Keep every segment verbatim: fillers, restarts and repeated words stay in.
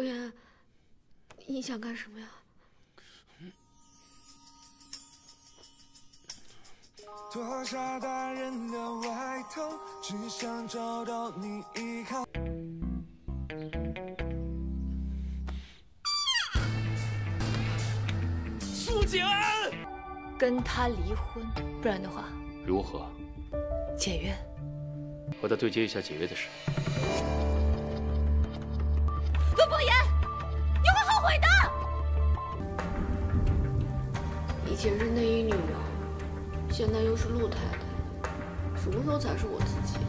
博言，你想干什么呀？ 脱下大人的外套，只想找到你依靠。 苏景安， 跟他离婚，不然的话， 如何？ 解约。 和他对接一下解约的事。 陆博言，你会后悔的。 以前是内衣女王，现在又是陆太太，什么时候才是我自己？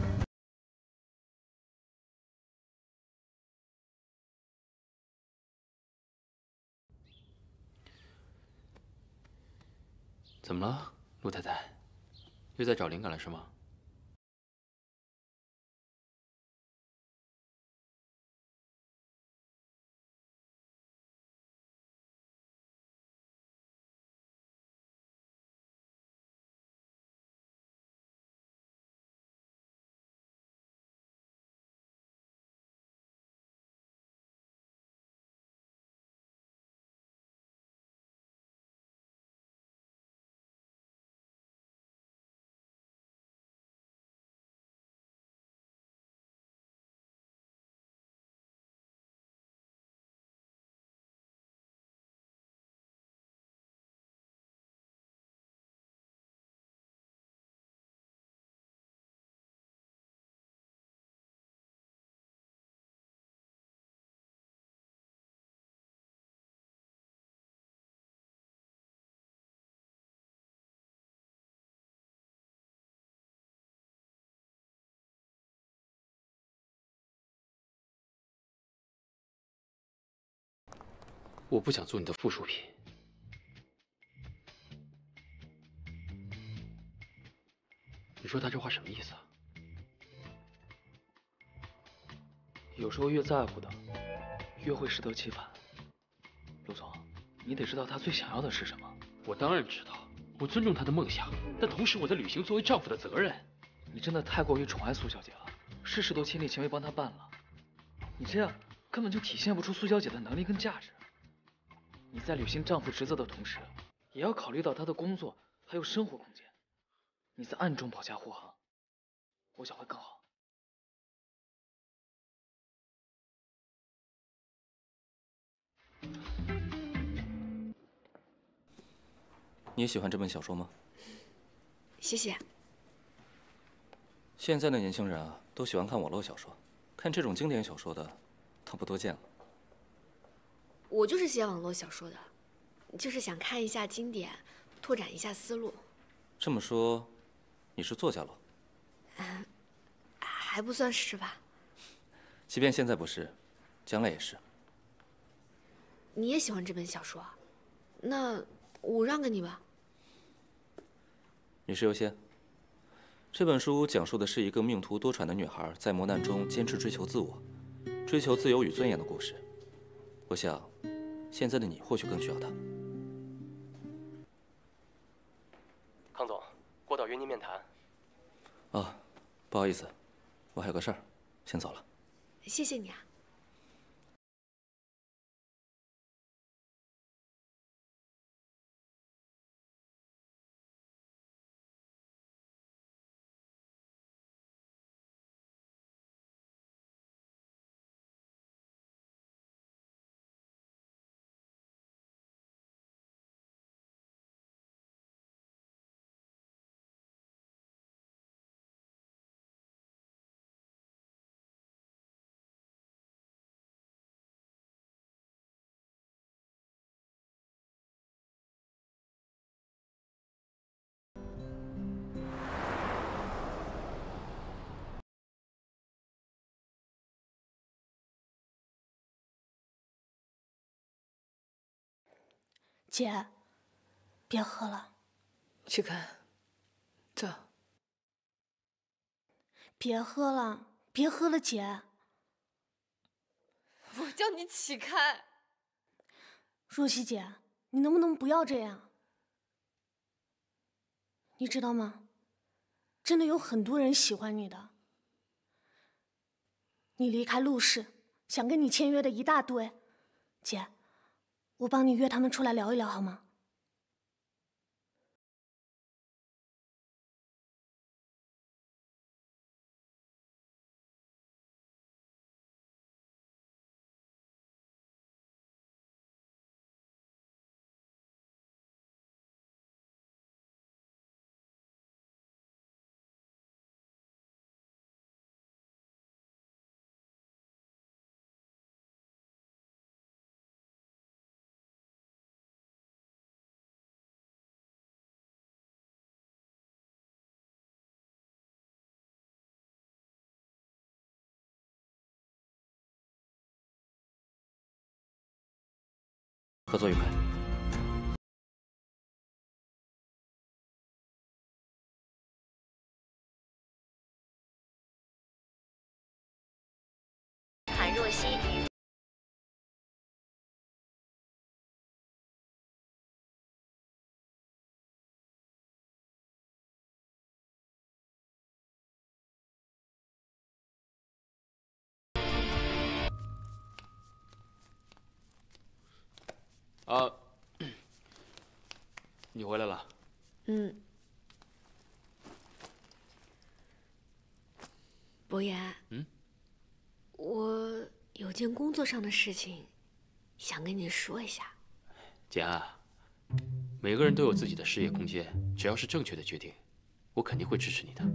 怎么了，陆太太？又在找灵感了是吗？我不想做你的附属品。你说他这话什么意思啊？ 有时候越在乎的，越会适得其反。陆总，你得知道他最想要的是什么。 我当然知道，我尊重他的梦想，但同时我在履行作为丈夫的责任。 你真的太过于宠爱苏小姐了，事事都亲力亲为帮她办了。你这样根本就体现不出苏小姐的能力跟价值。你在履行丈夫职责的同时，也要考虑到她的工作还有生活空间。你在暗中保驾护航，我想会更好。 你也喜欢这本小说吗？ 谢谢。 现在的年轻人啊，都喜欢看网络小说，看这种经典小说的，倒不多见了。 我就是写网络小说的，就是想看一下经典，拓展一下思路。 这么说，你是作家喽？ 嗯，还不算是吧。 即便现在不是，将来也是。 你也喜欢这本小说，那我让给你吧。 女士优先。这本书讲述的是一个命途多舛的女孩在磨难中坚持追求自我、追求自由与尊严的故事。我想，现在的你或许更需要它。 康总，郭导约您面谈。 啊，不好意思，我还有个事儿，先走了。 谢谢你啊。 姐，别喝了。 去看，这。 别喝了，别喝了，姐。 我叫你起开。 若曦姐，你能不能不要这样？你知道吗？真的有很多人喜欢你的。你离开陆氏，想跟你签约的一大堆， 姐，我帮你约他们出来聊一聊好吗？ 合作愉快。 韩若曦。 啊，你回来了。 嗯。博言。 嗯。 我有件工作上的事情，想跟你说一下。 简啊，每个人都有自己的事业空间，只要是正确的决定，我肯定会支持你的。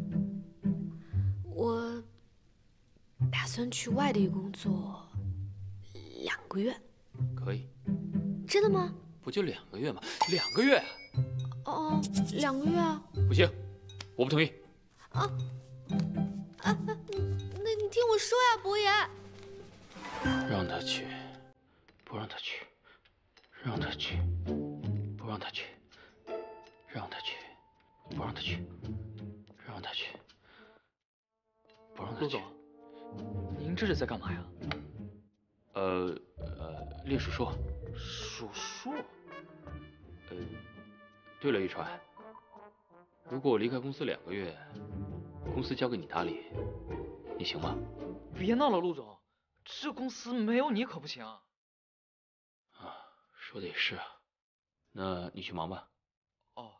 我打算去外地工作两个月。 可以。 真的吗？ 不就两个月吗？两个月。 哦，两个月啊。 不行，我不同意。 啊啊！那你听我说呀，博言。 让他去，不让他去，让他去，不让他去，让他去，不让他去，让他去，不让他去。 陆总，您这是在干嘛呀？ 呃呃，练数数。 数数？ 呃，对了，一川，如果我离开公司两个月，公司交给你打理，你行吗？ 别闹了，陆总，这公司没有你可不行。 啊，说的也是啊，那你去忙吧。 哦。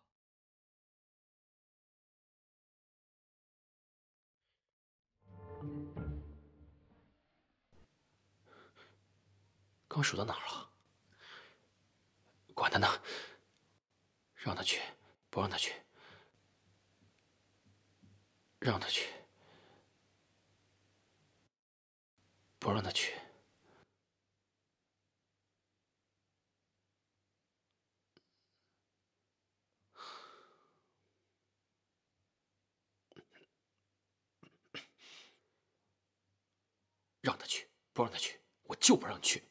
刚数到哪儿了？ 管他呢，让他去，不让他去，让他去，不让他去，让他去，不让他去，我就不让你去。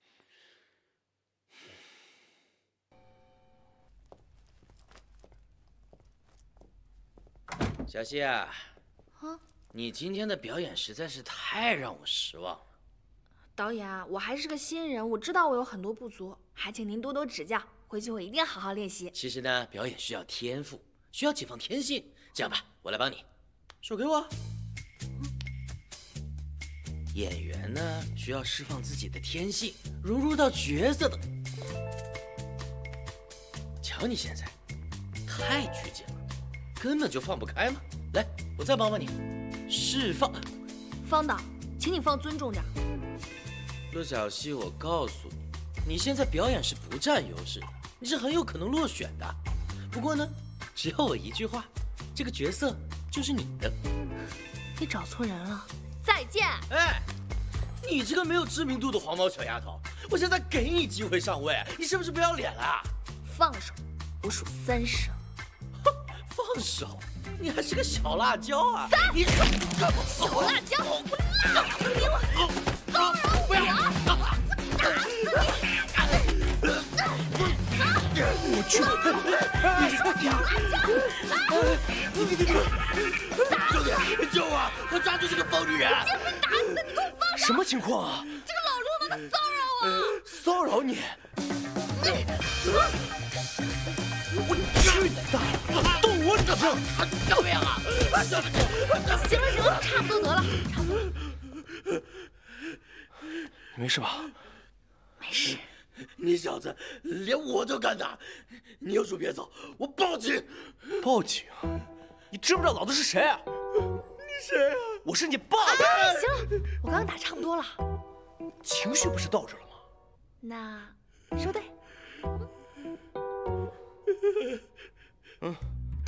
小希啊， 啊， 你今天的表演实在是太让我失望了。 导演啊，我还是个新人，我知道我有很多不足，还请您多多指教，回去我一定好好练习。 其实呢，表演需要天赋，需要解放天性。这样吧，我来帮你，手给我。演员呢，需要释放自己的天性，融入到角色的。瞧你现在，太拘谨了。 根本就放不开嘛！来，我再帮帮你，释放。 方导，请你放尊重点。 陆小西，我告诉你，你现在表演是不占优势的，你是很有可能落选的。不过呢，只要我一句话，这个角色就是你的。 你找错人了。 再见。 哎，你这个没有知名度的黄毛小丫头，我现在给你机会上位，你是不是不要脸了？ 放手，我数三声。 放手！你还是个小辣椒啊！ 三， 你小辣椒，我辣死你了！骚扰我！不要！ 我去！兄弟，救我！我抓住这个疯女人！ 我今天会打死的，你给我放手！ 什么情况啊？ 这个老流氓他骚扰我！ 骚扰你？ 你！ 我去你的！动我怎么？ 救命啊！行了行了，差不多得了，差不多。 你没事吧？ 没没事。 你小子连我都敢打，你有种别走，我报警！ 报警？你知不知道老子是谁啊？ 你谁啊？ 我是你爸！ 哎，行了，我刚刚打差不多了。 情绪不是到这了吗？ 那收队。 嗯。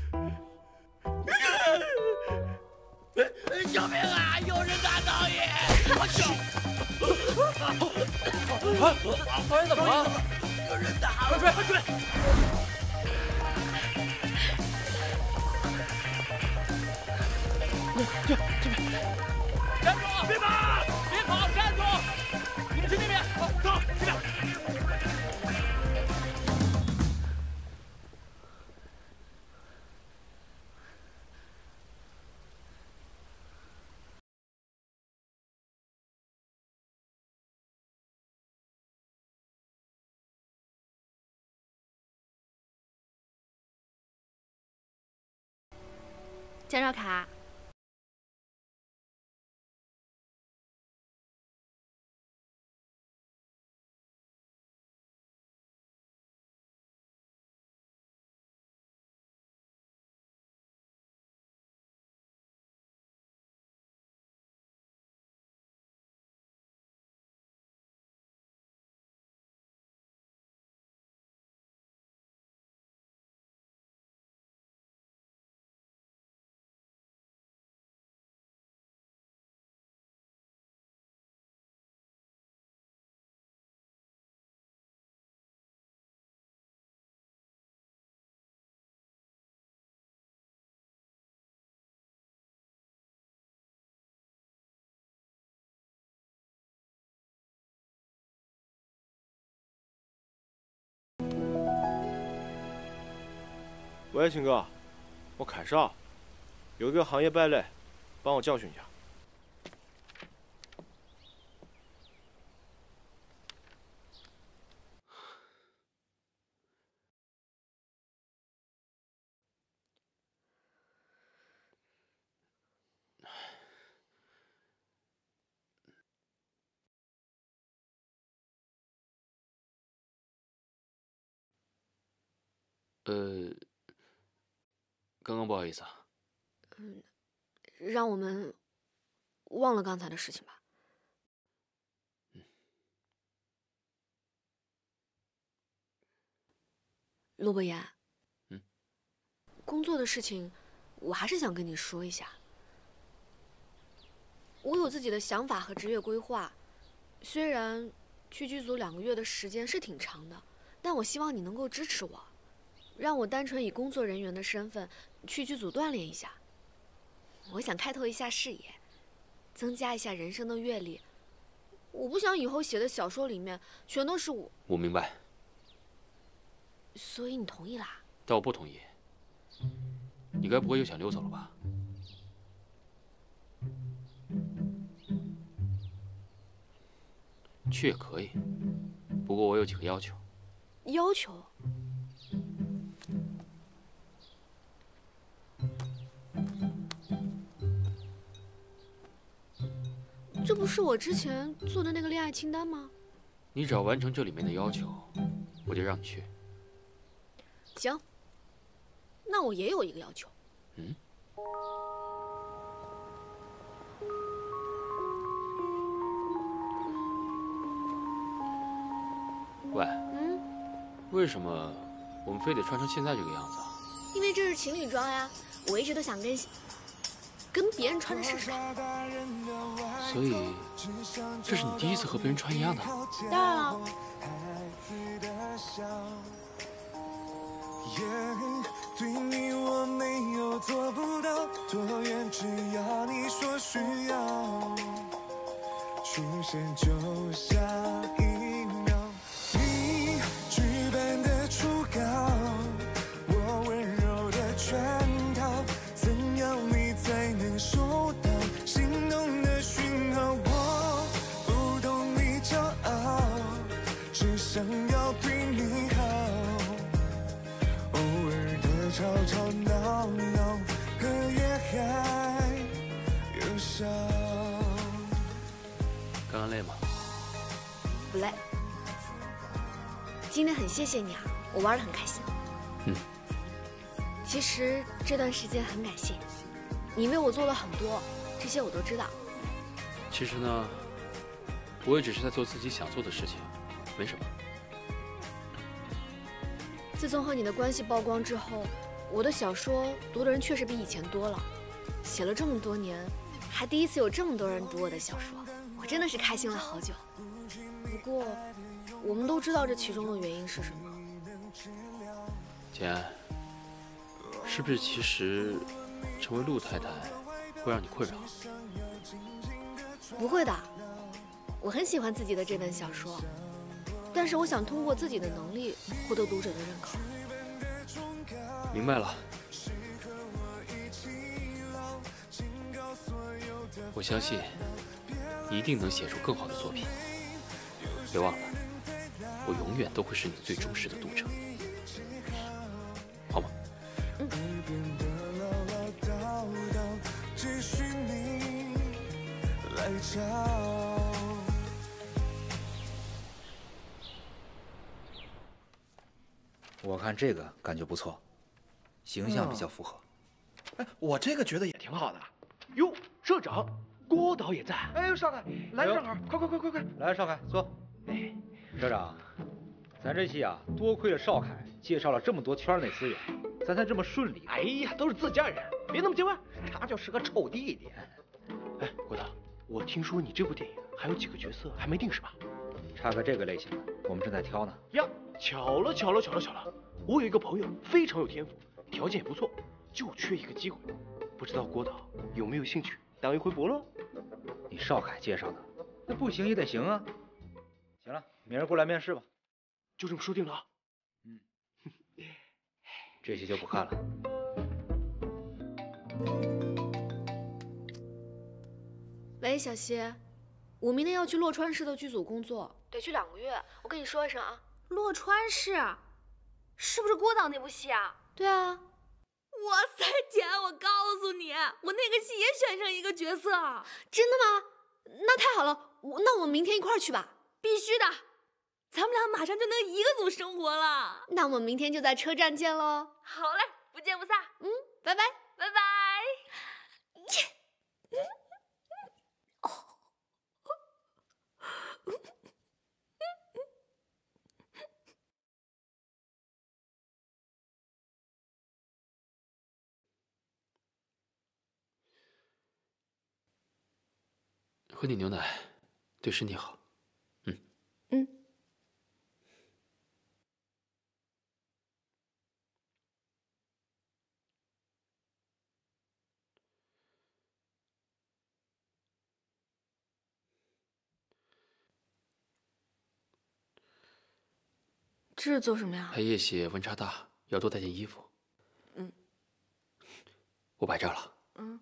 救命啊！有人打导演！我去！ 导演怎么了？ 有人打！ 快追！快追！ 这这边！ 站住！别跑！别跑！站住！你们去那边，走这边。 介绍卡。 喂，秦哥，我凯少，有一个行业败类，帮我教训一下。 呃，刚刚不好意思啊。 嗯，让我们忘了刚才的事情吧。 嗯。 陆博言。 嗯。 工作的事情，我还是想跟你说一下。我有自己的想法和职业规划，虽然去剧组两个月的时间是挺长的，但我希望你能够支持我。让我单纯以工作人员的身份去剧组锻炼一下，我想开拓一下视野，增加一下人生的阅历。我不想以后写的小说里面全都是我。 我明白。 所以你同意啦？ 但我不同意。你该不会又想溜走了吧？去也可以，不过我有几个要求。 要求？这不是我之前做的那个恋爱清单吗？ 你只要完成这里面的要求，我就让你去。 行，那我也有一个要求。 嗯？喂。 嗯？ 为什么我们非得穿成现在这个样子啊？ 因为这是情侣装呀，我一直都想跟跟别人穿着试试看。 所以，这是你第一次和别人穿一样的？ 当然了。 对你我没有做不到多远，只要你说需要，出现就下一秒。你剧本的初稿，我温柔的圈套，怎样你才能收到心动的讯号？我不懂你骄傲，只想要对你好，偶尔的吵吵闹闹，和越嗨又笑。 刚刚累吗？ 不累。 今天很谢谢你啊，我玩得很开心。 嗯。 其实这段时间很感谢你，你为我做了很多，这些我都知道。 其实呢，我也只是在做自己想做的事情，没什么。 自从和你的关系曝光之后，我的小说读的人确实比以前多了。写了这么多年，还第一次有这么多人读我的小说，我真的是开心了好久。不过，我们都知道这其中的原因是什么。 简安，是不是其实成为陆太太会让你困扰？ 不会的，我很喜欢自己的这本小说，但是我想通过自己的能力获得读者的认可。 明白了。我相信你一定能写出更好的作品。别忘了，我永远都会是你最忠实的读者，好吗？嗯。 我看这个感觉不错，形象比较符合。 哎、嗯，我这个觉得也挺好的。哟，社长，郭导也在。哎呦，少凯，来正好，快快快快快， 来，少凯坐。哎，社长，咱这期啊，多亏了少凯介绍了这么多圈内资源，咱才这么顺利。 哎呀，都是自家人，别那么见外。他就是个臭弟弟。哎，郭导，我听说你这部电影还有几个角色还没定是吧？ 差个这个类型的，我们正在挑呢。 呀，巧了巧了巧了巧了，我有一个朋友非常有天赋，条件也不错，就缺一个机会。不知道郭导有没有兴趣当一回伯乐？ 你少凯介绍的，那不行也得行啊。行了，明儿过来面试吧。 就这么说定了啊。 嗯，这些就不看了。 喂，小希，我明天要去洛川市的剧组工作，得去两个月。我跟你说一声啊。 洛川市，是不是郭导那部戏啊？ 对啊。 哇塞，姐，我告诉你，我那个戏也选上一个角色。 真的吗？那太好了，我那我们明天一块儿去吧。 必须的，咱们俩马上就能一个组生活了。 那我们明天就在车站见喽。 好嘞，不见不散。 嗯，拜拜， 拜拜。 哦。 喝点牛奶，对身体好。嗯嗯。这是做什么呀？ 拍夜写温差大，要多带件衣服。 嗯。 我摆这儿了。 嗯。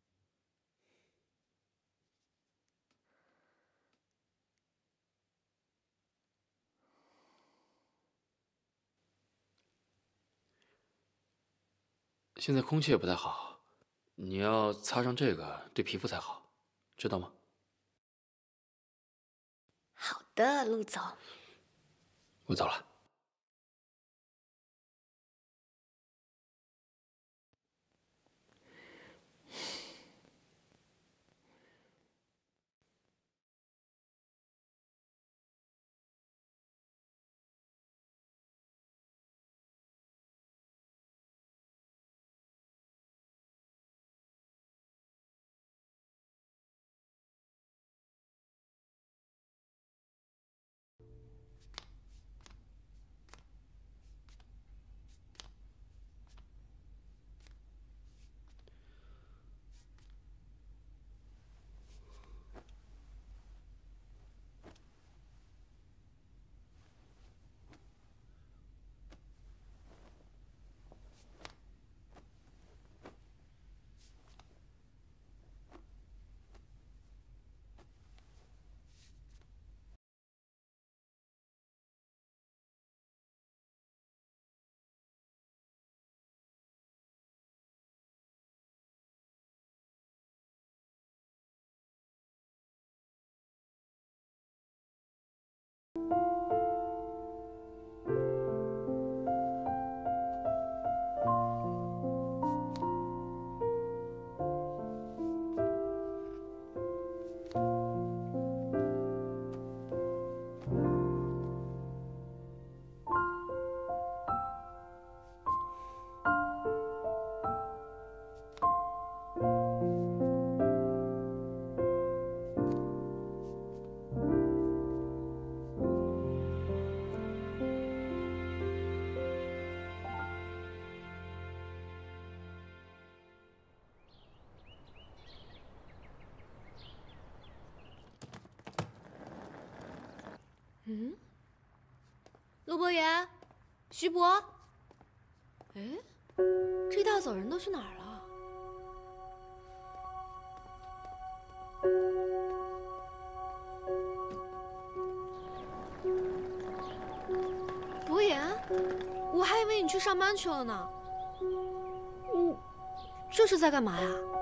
现在空气也不太好，你要擦上这个对皮肤才好，知道吗？ 好的，陆总。 我走了。 嗯，陆博言，徐博，哎，这一大早人都去哪儿了？博言，我还以为你去上班去了呢。嗯，这是在干嘛呀？